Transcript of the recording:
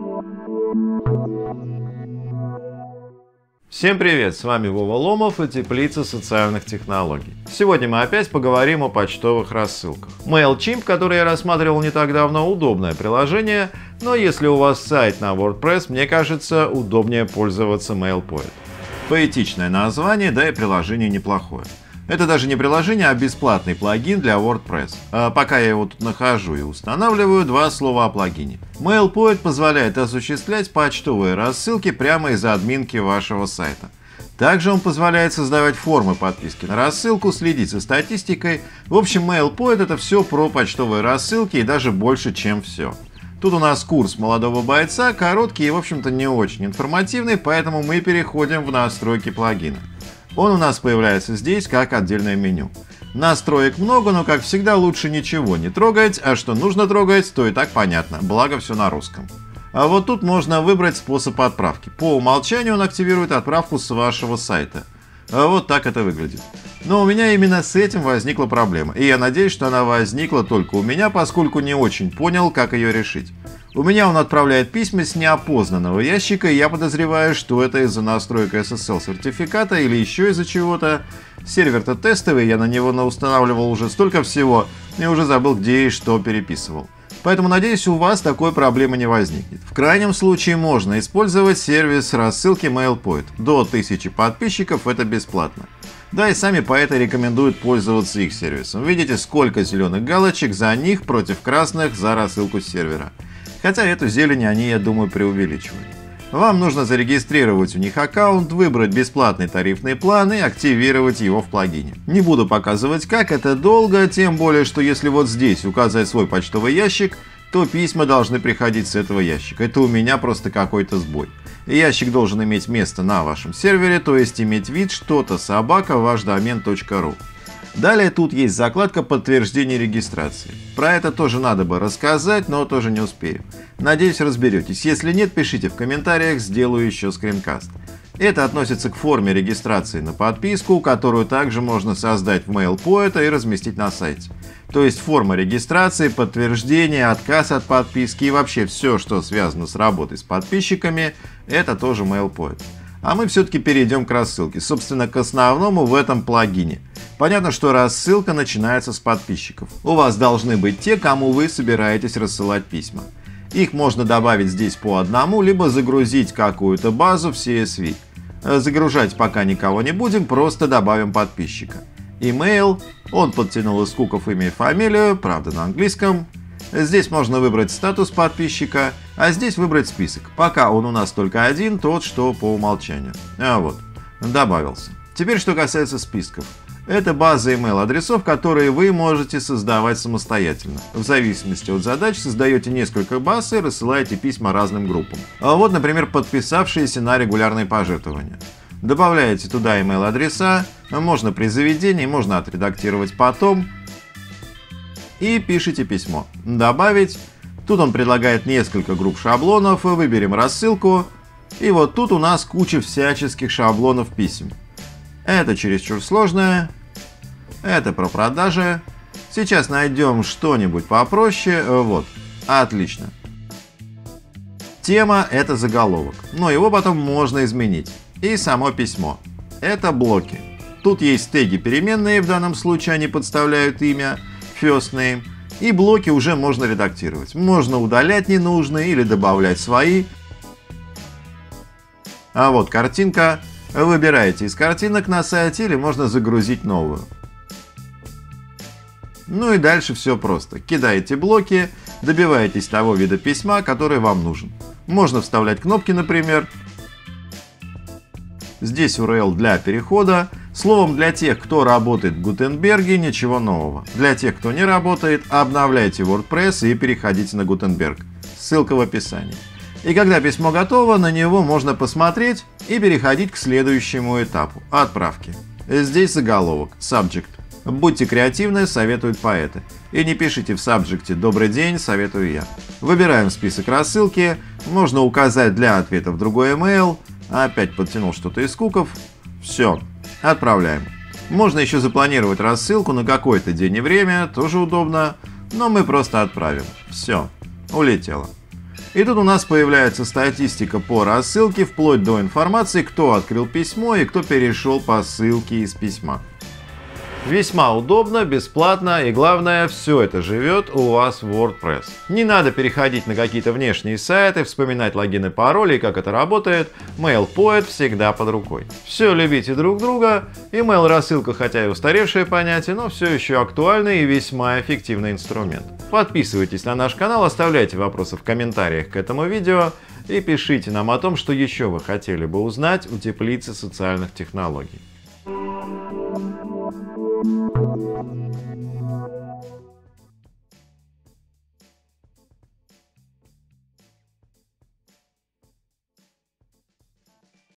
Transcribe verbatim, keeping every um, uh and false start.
Всем привет, с вами Вова Ломов и Теплица социальных технологий. Сегодня мы опять поговорим о почтовых рассылках. MailChimp, который я рассматривал не так давно, удобное приложение, но если у вас сайт на WordPress, мне кажется, удобнее пользоваться MailPoet. Поэтичное название, да и приложение неплохое. Это даже не приложение, а бесплатный плагин для WordPress. А пока я его тут нахожу и устанавливаю, два слова о плагине. MailPoet позволяет осуществлять почтовые рассылки прямо из админки вашего сайта. Также он позволяет создавать формы подписки на рассылку, следить за статистикой. В общем, MailPoet — это все про почтовые рассылки и даже больше, чем все. Тут у нас курс молодого бойца, короткий и, в общем-то, не очень информативный, поэтому мы переходим в настройки плагина. Он у нас появляется здесь как отдельное меню. Настроек много, но как всегда лучше ничего не трогать, а что нужно трогать, то и так понятно, благо все на русском. А вот тут можно выбрать способ отправки. По умолчанию он активирует отправку с вашего сайта. А вот так это выглядит. Но у меня именно с этим возникла проблема, и я надеюсь, что она возникла только у меня, поскольку не очень понял, как ее решить. У меня он отправляет письма с неопознанного ящика, и я подозреваю, что это из-за настроек эс эс эл сертификата или еще из-за чего-то. Сервер-то тестовый, я на него наустанавливал уже столько всего, и уже забыл, где и что переписывал. Поэтому, надеюсь, у вас такой проблемы не возникнет. В крайнем случае можно использовать сервис рассылки MailPoet. До тысячи подписчиков это бесплатно. Да и сами поэты рекомендуют пользоваться их сервисом. Видите, сколько зеленых галочек за них против красных за рассылку с сервера. Хотя эту зелень они, я думаю, преувеличивают. Вам нужно зарегистрировать у них аккаунт, выбрать бесплатный тарифный план и активировать его в плагине. Не буду показывать, как это долго, тем более, что если вот здесь указать свой почтовый ящик, то письма должны приходить с этого ящика. Это у меня просто какой-то сбой. И ящик должен иметь место на вашем сервере, то есть иметь вид что-то собака вашдомен точка ру. Далее тут есть закладка подтверждения регистрации. Про это тоже надо бы рассказать, но тоже не успею. Надеюсь, разберетесь. Если нет, пишите в комментариях, сделаю еще скринкаст. Это относится к форме регистрации на подписку, которую также можно создать в MailPoet и разместить на сайте. То есть форма регистрации, подтверждение, отказ от подписки и вообще все, что связано с работой с подписчиками, это тоже MailPoet. А мы все-таки перейдем к рассылке, собственно, к основному в этом плагине. Понятно, что рассылка начинается с подписчиков. У вас должны быть те, кому вы собираетесь рассылать письма. Их можно добавить здесь по одному, либо загрузить какую-то базу в си эс ви. Загружать пока никого не будем, просто добавим подписчика. Email, он подтянул из куков имя и фамилию, правда на английском. Здесь можно выбрать статус подписчика, а здесь выбрать список. Пока он у нас только один, тот, что по умолчанию. А вот, добавился. Теперь, что касается списков. Это база email-адресов, которые вы можете создавать самостоятельно. В зависимости от задач создаете несколько баз и рассылаете письма разным группам. А вот, например, подписавшиеся на регулярные пожертвования. Добавляете туда email-адреса, можно при заведении, можно отредактировать потом. И пишите письмо. Добавить. Тут он предлагает несколько групп шаблонов, выберем рассылку. И вот тут у нас куча всяческих шаблонов писем. Это чересчур сложное. Это про продажи. Сейчас найдем что-нибудь попроще. Вот. Отлично. Тема — это заголовок. Но его потом можно изменить. И само письмо. Это блоки. Тут есть теги переменные, в данном случае они подставляют имя. First name. И блоки уже можно редактировать. Можно удалять ненужные или добавлять свои. А вот картинка. Выбираете из картинок на сайте или можно загрузить новую. Ну и дальше все просто. Кидаете блоки, добиваетесь того вида письма, который вам нужен. Можно вставлять кнопки, например. Здесь ю ар эл для перехода. Словом, для тех, кто работает в Гутенберге, ничего нового. Для тех, кто не работает, обновляйте WordPress и переходите на Гутенберг. Ссылка в описании. И когда письмо готово, на него можно посмотреть и переходить к следующему этапу – отправки. Здесь заголовок – subject. Будьте креативны, советуют поэты. И не пишите в сабжекте «Добрый день», советую я. Выбираем список рассылки, можно указать для ответов другой email, опять подтянул что-то из куков. Все, отправляем. Можно еще запланировать рассылку на какой-то день и время, тоже удобно, но мы просто отправим. Все, улетело. И тут у нас появляется статистика по рассылке, вплоть до информации, кто открыл письмо и кто перешел по ссылке из письма. Весьма удобно, бесплатно и главное, все это живет у вас в WordPress. Не надо переходить на какие-то внешние сайты, вспоминать логины, пароли и как это работает. MailPoet всегда под рукой. Все любите друг друга. Email рассылка, хотя и устаревшее понятие, но все еще актуальный и весьма эффективный инструмент. Подписывайтесь на наш канал, оставляйте вопросы в комментариях к этому видео и пишите нам о том, что еще вы хотели бы узнать у Теплицы социальных технологий. Thank you.